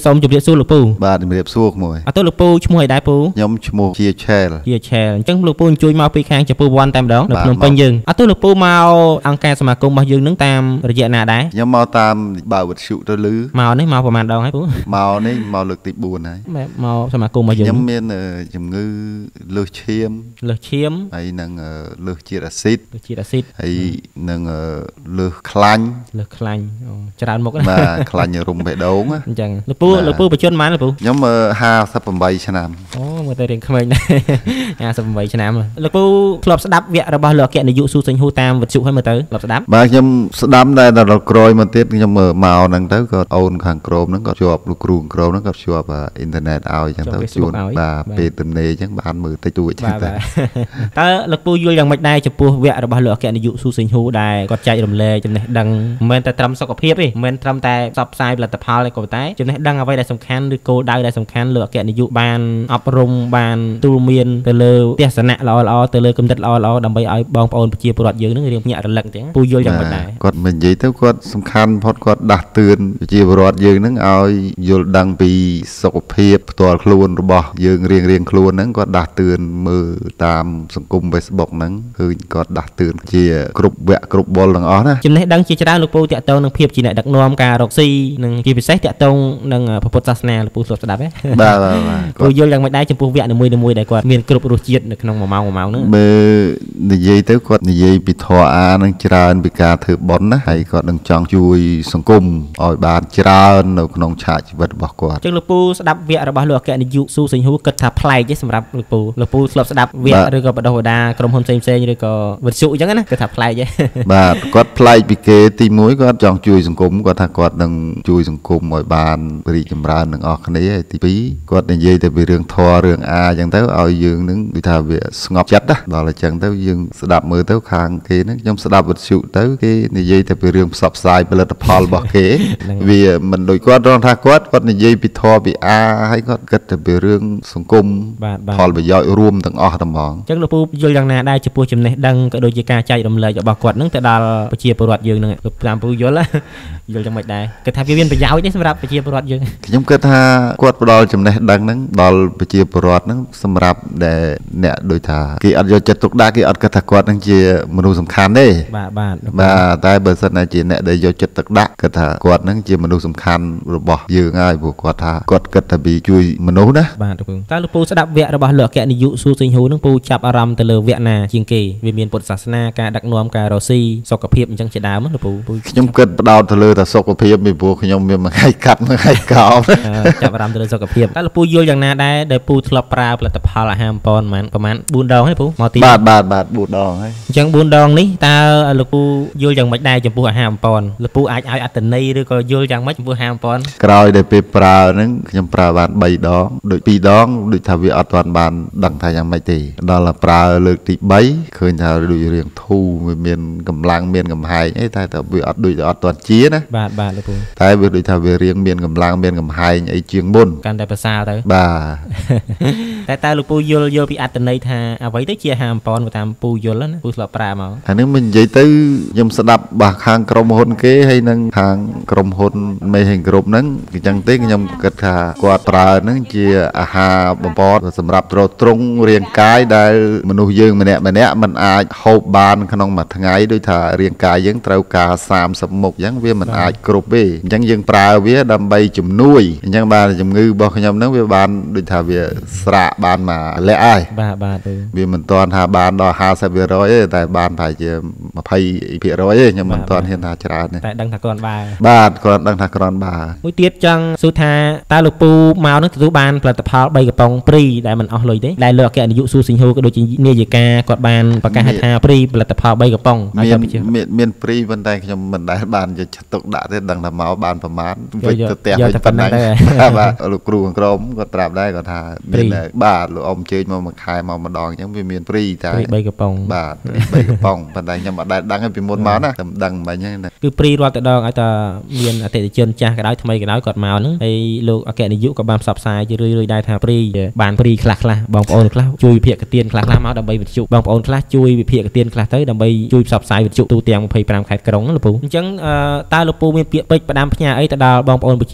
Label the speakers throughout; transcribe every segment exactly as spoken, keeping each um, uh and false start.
Speaker 1: សូមជម្រាបសួរលោកពូ
Speaker 2: បាទជម្រាបសួរមួយ
Speaker 1: អត់ទៅលោកពូឈ្មោះអីដែរពូ
Speaker 2: ខ្ញុំឈ្មោះជាឆែល
Speaker 1: ជាឆែលអញ្ចឹងលោកពូអញ្ជើញមកពីខាងចំពោះវ័នតែម្ដងនៅភ្នំពេញយើងអត់ទៅលោកពូមកអង្គការសមាគមរបស់យើងនឹងតាមរយៈណាដែរ
Speaker 2: ខ្ញុំមកតាមបើវិទ្យុទៅលឺ
Speaker 1: មកនេះមកប្រហែលដងហើយពូ
Speaker 2: មកនេះមកលើកទីបួនហើយ
Speaker 1: មកសមាគមរបស់យើង
Speaker 2: ខ្ញុំមានជំងឺលើសឈាម
Speaker 1: លើសឈាម
Speaker 2: ហើយនឹងលើសជាតិអាស៊ីត
Speaker 1: លើសជាតិអាស៊ីត
Speaker 2: ហើយនឹងលើសខ្លាញ់
Speaker 1: លើសខ្លាញ់ច្រើនមុខណា
Speaker 2: បាទខ្លាញ់រុំបេះដូង
Speaker 1: អញ្ចឹងលោកពូលោកពូបញ្ជនប៉ុន្មានលោកពូ
Speaker 2: ខ្ញុំห้าสิบแปดឆ្នាំ
Speaker 1: អូមើលទៅរៀងក្មេងដែរห้าสิบแปดឆ្នាំលោកពូធ្លាប់ស្ដាប់វគ្គរបស់លោកអគ្គនាយកស៊ូសេងហ៊ូតាមវិទ្យុហើយមើលទៅធ្លាប់ស្ដាប់
Speaker 2: បាទខ្ញុំស្ដាប់តែដល់ក្រោយមកទៀតខ្ញុំមើលមកហ្នឹងទៅក៏អូនខាងក្រមហ្នឹងក៏ជាប់លោកគ្រូក្រមហ្នឹងក៏ជាប់អ៊ីនធឺណិតឲ្យអញ្ចឹងទៅជួនបាទពេលទំនេរអញ្ចឹងបានមើលតិចតួច
Speaker 1: តែតើលោកពូយល់យ៉ាងម៉េចដែរចំពោះវគ្គរបស់លោកអគ្គនាយកស៊ូសេងហ៊ូដែលគាត់ចែករំលែកចំណេះដឹងមិនមែនតែត្រឹមសុខភាពទេមិនមែនត្រឹមតែផ្សព្វផ្សាយផលិតផលទេក៏តែចំណេះដឹងអ្វីដែលសំខាន់ឬគោលដៅដែលសំខាន់លោកអគ្គនាយកបានអប់រំបានទូលមានទៅលើទស្សនៈល្អល្អទៅលើគំនិតល្អល្អដើម្បីឲ្យបងប្អូនប្រជាពលរដ្ឋយើងនឹងរៀងញាក់រលឹកអញ្ចឹងពូយល់យ៉ាងម៉េចដែរ
Speaker 2: គាត់មិននិយាយទៅគាត់សំខាន់ផុតគាត់ដាស់តឿនប្រជាពលរដ្ឋយើងនឹងឲ្យយល់ដឹងពីសុខភាពផ្ទាល់ខ្លួនរបស់យើងរៀងរៀងខ្លួនហ្នឹងគាត់ដាស់តឿនមើលតាមសង្គម Facebook ហ្នឹងឃើញគាត់ដាស់តឿនជាគ្រប់វគ្គគ្រប់បុលទាំងអស់ណា
Speaker 1: ចំណេះដឹងជាច្រើនលោកពូតាក់ទងនឹងភាពជាអ្នកដឹកនាំការរកស៊ីនិងជាពិសេសតាក់ទងនឹងពុទ្ធសាសនាលោកពូស្ដាប់ស្ដាប់ទេ
Speaker 2: បាទបាទ
Speaker 1: ពូយល់យ៉ាងម៉េចដែរចំពោះវគ្គនីមួយៗដែលគាត់មានគ្រប់រសជាតិនៅក្នុងមួយម៉ោងមួយម៉ោងហ្នឹង
Speaker 2: មើលនិយាយទៅគាត់និយាយពីធម៌អានឹងច្រើនពីការធ្វើបុណ្យណាហើយគាត់នឹងចង់ជួយសង្គមឲ្យបានច្រើននៅក្នុងឆាកជីវិតរបស់គាត់
Speaker 1: អញ្ចឹងលោកពូស្ដាប់វគ្គរបស់លោកអគ្គនាយកស៊ូសេងហ៊ូគិតថាប្លែកទេសម្រាប់លោកពូលោកពូធ្លាប់ស្ដាប់វគ្គឬក៏បដិវតាក្រុមហ៊ុនផ្សេងផ្សេងឬក៏វិទ្យុអញ្ចឹងណាគិតថាប្លែកទេ
Speaker 2: បាទគាត់ប្លែកពីគេទីមួយគាត់ចង់ជួយសង្គមគាត់ថាគាត់នឹងជួយសង្គមឲ្យបានរីកចម្រើនទាំងអស់គ្នាហើយទីពីរគាត់និយាយទៅពីរឿងធម៌រឿងអាអញ្ចឹងទៅឲ្យយើងនឹងដូចថាវាស្ងប់ចិត្តណាដល់អញ្ចឹងទៅយើងស្ដាប់មើលទៅខាងគេហ្នឹងខ្ញុំស្ដាប់វិទ្យុទៅគេនិយាយទៅពីរឿងផ្សព្វផ្សាយផលិតផលរបស់គេវាមិនដូចគាត់រងថាគាត់គាត់និយាយពីធម៌ពីអាហើយគាត់គិតទៅពីរឿងសង្គមផលប្រយោជន៍រួមទាំងអស់តែហ្មង
Speaker 1: អញ្ចឹងលោកពូយល់យ៉ាងណាដែរចំពោះចំណេះដឹងក៏ដូចជាការចែករំលែករបស់គាត់ហ្នឹងទៅដល់ប្រជាពលរដ្ឋយើងហ្នឹងតាមពូយល់យល់យ៉ាងម៉េចដែរគិតថាវាមានប្រយោជន៍ទេសម្រាប់ប្រជាពលរដ្ឋយើង
Speaker 2: ខ្ញុំគិតថាគាត់ផ្ដល់ចំណេះដឹងហ្នឹងដល់ប្រជាពលរដ្ឋហ្នឹងសម្រាប់ដែលអ្នកដូចថាគេអត់យកចិត្តទុកដាក់គេអត់គិតថាគាត់នឹងជាមនុស្សសំខាន់ទេ
Speaker 1: បាទបាទ
Speaker 2: បាទតែបើសិនណាជាអ្នកដែលយកចិត្តទុកដាក់គិតថាគាត់នឹងជាមនុស្សសំខាន់របស់យើងហើយព្រោះគាត់ថាគាត់គិតថាពីជួយមនុស្សណា
Speaker 1: បាទលោកពូតើលោកពូស្ដាប់វគ្គរបស់លោកអគ្គនាយកស៊ូសេងហ៊ូនឹងពូចាប់អារម្មណ៍ទៅលើវគ្គណាជាងគេវាមានពុទ្ធសាសនាការដឹកនាំការរស់ស៊ីសុខភាពអញ្ចឹងជាដើមលោកពូ
Speaker 2: ខ្ញុំគិតផ្ដោតទៅលើតែសុខភាពពីព្រោះខ្ញុំមានមួយថ្ងៃកាត់មួយថ្ងៃកោប
Speaker 1: ចាប់អារម្មណ៍ទៅលើសុខភាពតើលោកពូយល់យ៉ាងណាដែរដែលពូធ្លាប់ប្រើផលិតផលអាហារប៉ុនប្រហែលប្រហែលបួនដងហើយពូមកទី
Speaker 2: បាទបាទបាទបួនដងហើយ
Speaker 1: អញ្ចឹងបួនដងនេះតើលោកពូយល់យ៉ាងម៉េចដែរចំពោះអាហារប៉ុនលោកពូអាចឲ្យអត្តន័យឬក៏យល់យ៉ាងម៉េចចំពោះអាហារប៉ុន
Speaker 2: ក្រោយដែលពេលប្រើហ្នឹងខ្ញុំប្រើបានបីដងដូចពីរដងដូចថាវាអត់ទាន់បានដឹងថាយ៉ាងម៉េចទេដល់ប្រើលើកទីបីឃើញថាដូចរៀងធូរវាមានកម្លាំងមានកំហែងអីតែតែវាអត់ដូចអត់ទាន់ជាណា
Speaker 1: បាទបាទលោកពូ
Speaker 2: តែវាដូចថាវារៀងមានកម្លាំងមានកំហែងអីជាងមុន
Speaker 1: កាន់តែប្រសើរទៅ
Speaker 2: បាទ
Speaker 1: តែតើលោកពូយល់យល់ពីអត្តន័យថាអ្វីទៅជាអាហារប៉ុនតាមពូយល់ណាពូធ្លាប់ប្រើមក
Speaker 2: អានេះមិននិយាយទៅខ្ញុំស្ដាប់បាសខាងក្រុមហ៊ុនគេហើយនឹងខាងក្រុមហ៊ុនមេហេងគ្រប់ហ្នឹងអញ្ចឹងទេខ្ញុំគិតថាគាត់ប្រើហ្នឹងជាអាហារបំពតសម្រាប់ទ្រទ្រង់រាងកាយដែលមនុស្សយើងម្នាក់ម្នាក់មិនអាចហូបបានក្នុងមួយថ្ងៃដូចថារាងកាយយើងត្រូវការសាមសិបមុខអញ្ចឹងវាមិនអាចគ្រប់ទេអញ្ចឹងយើងប្រើវាដើម្បីជំនួយអញ្ចឹងបានជំងឺរបស់ខ្ញុំហ្នឹងវាបានដូចថាវាស្រាកបានមកលាក់ហើយ
Speaker 1: បាទបាទ
Speaker 2: វាមិនទាន់ថាបានដល់ห้าสิบភាគរយទេតែបានប្រហែលជាยี่สิบភាគរយទេខ្ញុំមិនទាន់ហ៊ានថាច្រើនទេ
Speaker 1: តែដឹងថាគ្រាន់បើ
Speaker 2: បាទគ្រាន់ដឹងថាគ្រាន់បើ
Speaker 1: មួយទៀតចង់សួរថាតើលោកពូមកនឹងទទួលបានផលិតផលបីកំប៉ុងព្រីដែលមិនអស់លុយទេដែលលោកអគ្គនាយកស៊ូសេងហ៊ូក៏ដូចជានាយិកាគាត់បានប្រកាសថាព្រីផលិតផលបីកំប៉ុង
Speaker 2: មានមានព្រីប៉ុន្តែខ្ញុំមិនដែលបានយកចិត្តទុកដាក់ទេដឹងថាមកបានប្រមាណវិចទៅផ្ទះវិញប៉ុណ្ណឹងបាទលោកគ្រូក្រុមគាត់ប្រាប់ដែរគាត់ថាមានបាទលោកអ៊ំជើញមកមួយខែមកម្ដងអញ្ចឹងវាមានព្រីតែ
Speaker 1: បីកំប៉ុង
Speaker 2: បាទបីកំប៉ុងប៉ុន្តែខ្ញុំអត់ដែលដឹងពីមុនមកណាតែមិនដឹងមិនហ្នឹង
Speaker 1: គឺព្រីរាល់តែដងឲ្យតែមានអតិថិជនចាស់ក៏ដោយថ្មីក៏ដោយគាត់មកហ្នឹងហើយលោកអគ្គនាយកក៏បានផ្សព្វផ្សាយជារឿយៗដែរថាព្រីបានព្រីខ្លះខ្លះបងប្អូនខ្លះជួយវិភាគកទៀនខ្លះខ្លះមកដើម្បីវិទ្យុបងប្អូនខ្លះជួយវិភាគកទៀនខ្លះទៅដើម្បីជួយផ្សព្វផ្សាយវិទ្យុទូទាំងยี่สิบห้าខេត្តក្រុងលោកពូអញ្ចឹងតើលោកពូមានពាក្យពេចន៍ផ្ដាំផ្ញើអីទៅដល់បងប្អូនប្រជាពលរដ្ឋ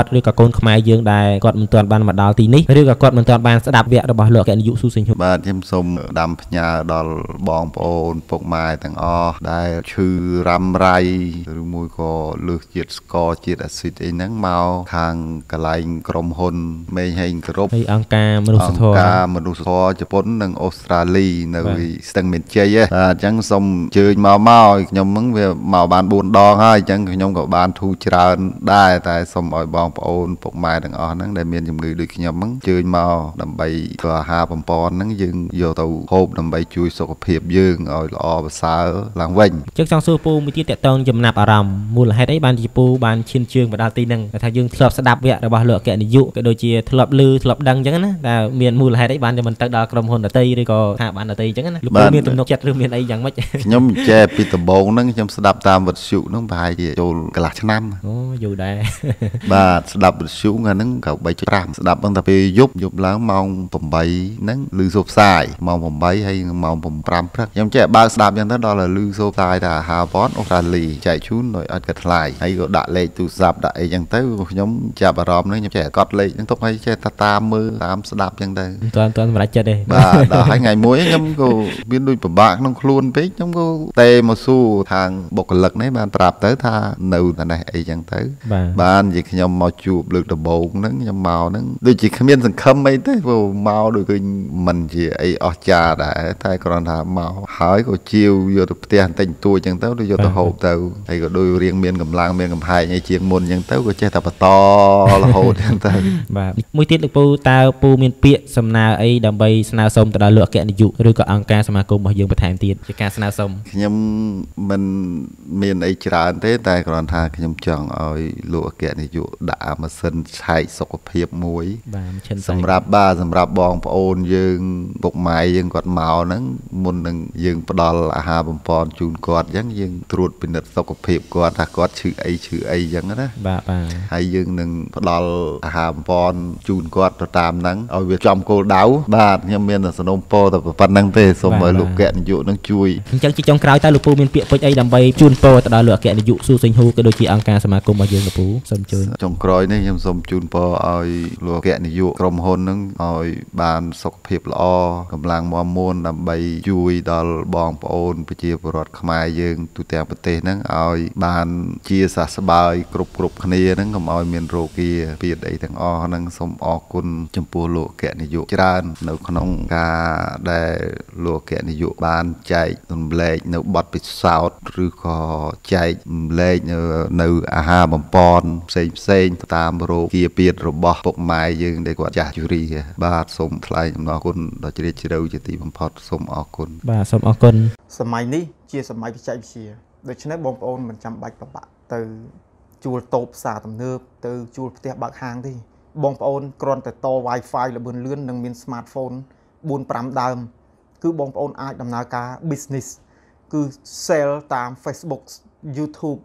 Speaker 1: គាត់ឬក៏កូនខ្មែរយើងដែលគាត់មិនទាន់បានមកដល់ទីនេះឬក៏គាត់មិនទាន់បានស្ដាប់វគ្គរបស់លោកអគ្គនាយកស៊ូសេងហ៊ូ
Speaker 2: បាទខ្ញុំសូមដាំផ្ញើដល់បងប្អូនពុកម៉ែទាំងអស់ដែលឈឺរ៉ាំរ៉ៃឬមួយក៏លើសជាតិស្ករជាតិអាស៊ីតអីហ្នឹងមកខាងកន្លែងក្រុមហ៊ុនមេងហេងគ្រប់
Speaker 1: ហើយអង្គការមនុស្សធម៌
Speaker 2: អង្គការមនុស្សធម៌ជប៉ុននិងអូស្ត្រាលីនៅស្ទឹងមានជ័យបាទអញ្ចឹងសូមអញ្ជើញមកមកឲ្យខ្ញុំហ្នឹងវាមកបានបួនដងហើយអញ្ចឹងខ្ញុំក៏បានធូរច្រើនដែរតែសូមឲ្យបងប្អូនពុកម៉ែទាំងអស់ហ្នឹងដែលមានជំងឺដូចខ្ញុំហ្នឹងអញ្ជើញមកដើម្បីក៏អាហារបំពន់ហ្នឹងយើងយកទៅហូបដើម្បីជួយសុខភាពយើងឲ្យល្អប្រសើរឡើងវិញ
Speaker 1: អញ្ចឹងចង់សួរពូមួយទៀតតកតងចំណាប់អារម្មណ៍មូលហេតុអីបានជាពូបានឈានជើងមកដល់ទីហ្នឹងថាយើងធ្លាប់ស្ដាប់វគ្គរបស់លោកអគ្គនាយកក៏ដូចជាធ្លាប់ឮធ្លាប់ដឹងអញ្ចឹងណាតែមានមូលហេតុអីបានជាមិនទៅដល់ក្រុមហ៊ុនដទៃឬក៏ថាបានដទៃអញ្ចឹងណាលោកពូមានទំនុកចិត្តឬមានអីយ៉ាងម៉េច
Speaker 2: ខ្ញុំចេះពីដំបូងហ្នឹងខ្ញុំស្ដាប់តាមវិទ្យុហ្នឹងប្រហែលជាចូលកន្លះឆ្នាំ
Speaker 1: អូយូរដែរ
Speaker 2: បាទស្ដាប់វិទ្យុហ្នឹងហ្នឹងក៏ បី ប្រាំ ស្ដាប់ហ្នឹងតែពេលយប់យប់ឡើងម៉ោង 8ហ្នឹងឮសូរផ្សាយម៉ោង 8ហើយម៉ោង 5 ព្រឹកខ្ញុំចេះបើកស្ដាប់អញ្ចឹងទៅដល់ឮសូរផ្សាយថាអាហារប៉ុនអូស្ត្រាលីចែកជូនដោយអត់គិតថ្លៃហើយក៏ដាក់លេខទូរស័ព្ទដាក់អីអញ្ចឹងទៅខ្ញុំចាប់អារម្មណ៍ហ្នឹងខ្ញុំចេះកត់លេខហ្នឹងទុកឲ្យចេះតែតាមមើលតាមស្ដាប់អញ្ចឹងទៅ
Speaker 1: មិនទាន់ទាន់សម្រេចចិត្តទេ
Speaker 2: បាទដល់ហើយថ្ងៃមួយខ្ញុំក៏មានដូចពិបាកក្នុងខ្លួនពេកខ្ញុំក៏ទេមកសួរខាងបុគ្គលិកនេះបានប្រាប់ទៅថានៅតែនេះអីចឹងទៅបាននិយាយខ្ញុំមកជួបលើកដំបូងហ្នឹងខ្ញុំមកហ្នឹងដូចជាគ្មានសង្ឃឹមអីទេព្រោះមកដូចឃើញមិនជាអីអស្ចារ្យដែរតែគ្រាន់ថាមកហើយក៏ជាវយកទៅផ្ទះបន្តិចតួចចឹងទៅដូចយកទៅហូបទៅហើយក៏ដូចរៀងមានកម្លាំងមានកំហែងអីជាងមុនចឹងទៅក៏ចេះតែបន្តរហូតចឹងទៅ
Speaker 1: បាទមួយទៀតលោកពូតើពូមានពាក្យសំណើអីដើម្បីស្នើសុំទៅដល់លោកអគ្គនាយកឬក៏អង្គការសមាគមរបស់យើងបន្ថែមទៀតជាការស្នើសុំ
Speaker 2: ខ្ញុំមិនមានអីច្រើនទេតែគ្រាន់ថាខ្ញុំចង់ឲ្យលោកអគ្គនាយកដាក់ម៉ាស៊ីនឆែកសុខភាពមួយ
Speaker 1: បាទ
Speaker 2: សម្រាប់បាទសម្រាប់បងប្អូនយើងពុកម៉ែយើងគាត់មកហ្នឹងមុននឹងយើងផ្ដល់អាហារបំពន់ជូនគាត់អញ្ចឹងយើងត្រួតពិនិត្យសុខភាពគាត់ថាគាត់ឈឺអីឈឺអីអញ្ចឹងណា
Speaker 1: បាទបាទ
Speaker 2: ហើយយើងនឹងផ្ដល់អាហារបំពន់ជូនគាត់ទៅតាមហ្នឹងឲ្យវាចំគោលដៅបាទខ្ញុំមានតែសំណូមពរតែប៉ុណ្្នឹងទេសូមឲ្យលោកអគ្គនាយកនឹងជួយ
Speaker 1: អញ្ចឹងជាចុងក្រោយតើលោកពូមានពាក្យពេចន៍អីដើម្បីជូនពរទៅដល់លោកអគ្គនាយកស៊ូសេងហ៊ូក៏ដូចជាអង្គការសមាគមរបស់យើងលោកពូសូមអញ្ជើញ
Speaker 2: ចុងក្រោយនេះខ្ញុំសូមជូនពរឲ្យលោកអគ្គនាយកក្រុមហ៊ុននឹងឲ្យបានសុខភាពល្អកម្លាំងមាំមួនដើម្បីជួយដល់បងប្អូនប្រជាពលរដ្ឋខ្មែរយើងទូទាំងប្រទេសហ្នឹងឲ្យបានជាសះស្បើយគ្រប់គ្រប់គ្នាហ្នឹងកុំឲ្យមានរោគាពាធអីទាំងអស់ហ្នឹងសូមអរគុណចំពោះលោកអគ្គនាយកច្រើននៅក្នុងការដែលលោកអគ្គនាយកបានចែករំលែកនៅបទពិសោធន៍ឬក៏ចែករំលែកនៅអាហារបំពន់ផ្សេងផ្សេងតាមរោគាពាធរបស់ពុកម៉ែយើងដែលគាត់ចាស់ជរាបាទសូមថ្លែងអំណរគុណដល់ជ្រាលជ្រៅជាទីបំផុតសូមអរគុណ
Speaker 1: បាទសូមអរគុណ
Speaker 3: សម័យនេះជាសម័យបច្ចេកវិទ្យាដូច្នេះបងប្អូនមិនចាំបាច់ប្របាក់ទៅជួលតូបផ្សារទំនើបទៅជួលផ្ទះបើកហាងទេបងប្អូនគ្រាន់តែត Wi-Fi ល្បឿនលឿននិងមាន smartphone បួន ប្រាំ ដើមគឺបងប្អូនអាចដំណើរការ business គឺ sell តាម Facebook YouTube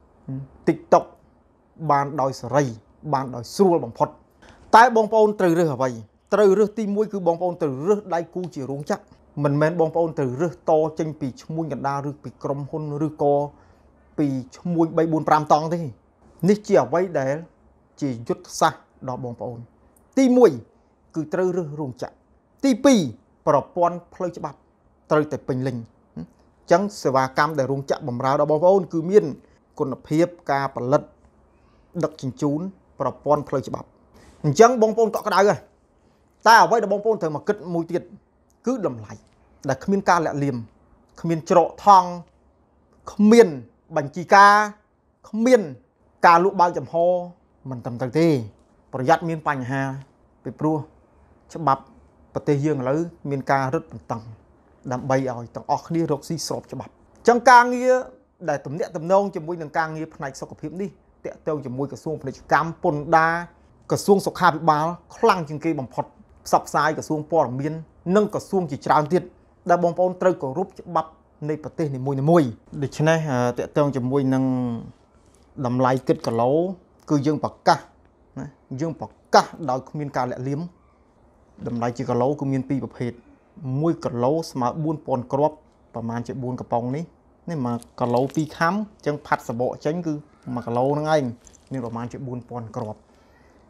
Speaker 3: TikTok បានដោយសេរីបានដោយស្រួលបំផុតតែបងប្អូនត្រូវរើសអ្វីត្រូវរើសទីមួយគឺបងប្អូនត្រូវរើសដៃគូជារោងចក្រមិនមែនបងប្អូនត្រូវរើសតចេញពីឈ្មួញកណ្ដាលឬពីក្រុមហ៊ុនឬក៏ពីឈ្មួញ បី បួន ប្រាំ តង់ទេនេះជាអ្វីដែលជាយុទ្ធសាស្ត្រដល់បងប្អូនទីមួយគឺត្រូវរើសរោងចក្រទីពីរប្រព័ន្ធផ្លូវច្បាប់ត្រូវតែពេញលេញអញ្ចឹងសេវាកម្មដែលរោងចក្របម្រើដល់បងប្អូនគឺមានគុណភាពការផលិតដឹកជញ្ជូនប្រព័ន្ធផ្លូវច្បាប់អញ្ចឹងបងប្អូនកក់ក្ដៅហើយតែអ្វីដែលបងប្អូនត្រូវមកគិតមួយទៀតគឺតម្លៃដែលគ្មានការលាក់លៀមគ្មានច្រកថង់គ្មានបញ្ជីការគ្មានការលក់បើកចំហមិនត្រឹមត្រូវទេប្រយ័ត្នមានបញ្ហាពីព្រោះច្បាប់ប្រទេសយើងឥឡូវមានការរឹតបន្តឹងដើម្បីឲ្យទាំងអស់គ្នារកស៊ីស្របច្បាប់អញ្ចឹងការងារដែលទំនាក់ទំនងជាមួយនឹងការងារផ្នែកសុខភាពនេះតាក់ទងជាមួយក្រសួងពាណិជ្ជកម្មពន្ធដារក្រសួងសុខាភិបាលខ្លាំងជាងគេបំផុតផ្សព្វផ្សាយក្រសួងព័ត៌មាននិងក្រសួងជាច្រើនទៀតដែលបងប្អូនត្រូវគោរពច្បាប់នៃប្រទេសនីមួយៗដូច្នេះតាក់ទងជាមួយនឹងតម្លៃគិតគីឡូគឺយើងប្រកាសណាយើងប្រកាសដោយគ្មានការលាក់លៀមតម្លៃជាគីឡូគឺមានពីរប្រភេទមួយគីឡូស្មើបួនពាន់គ្រាប់ប្រហែលជាបួនកំប៉ុងនេះនេះមួយគីឡូពីរខាំអញ្ចឹងផាត់សបកចេញគឺមួយគីឡូហ្នឹងឯងមានប្រហែលជាបួនពាន់គ្រាប់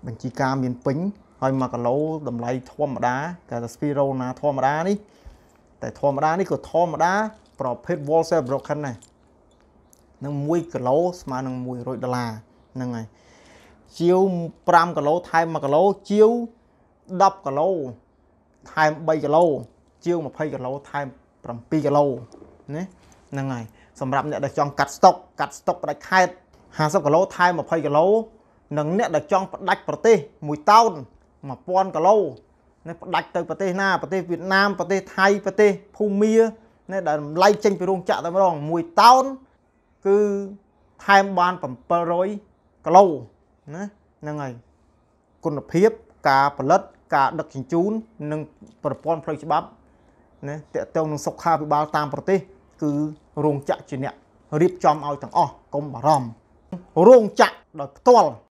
Speaker 3: បញ្ជីការមានពេញហើយមួយគីឡូតម្លៃធម្មតាគេថា Spiro ណាធម្មតានេះតែធម្មតានេះក៏ធម្មតាប្រភេទ Wholesale Broken ដែរនឹងមួយគីឡូស្មើនឹងមួយរយដុល្លារហ្នឹងហើយជាវ5គីឡូថែម1គីឡូជាវ10គីឡូថែម3គីឡូជាវ20គីឡូថែម7គីឡូណាហ្នឹងហើយសម្រាប់អ្នកដែលចង់កាត់ស្តុកកាត់ស្តុកផ្ដាច់ខេត្ត50គីឡូថែម20គីឡូនិងអ្នកដែលចង់ផ្ដាច់ប្រទេសមួយតោន1000គីឡូនេះផ្ដាច់ទៅប្រទេសណាប្រទេសវៀតណាមប្រទេសថៃប្រទេសភូមានេះដែលតម្លៃចេញពីរោងចក្រតែម្ដងមួយតោនគឺថែមបាន700គីឡូណាហ្នឹងហើយគុណភាពការផលិតការដឹកជញ្ជូននិងប្រព័ន្ធផ្លូវច្បាប់ណាតកតងនឹងសុខាភិបាលតាមប្រទេសគឺរោងចក្រជាអ្នករៀបចំឲ្យទាំងអស់កុំបារម្ភរោងចក្រដោយផ្ទាល់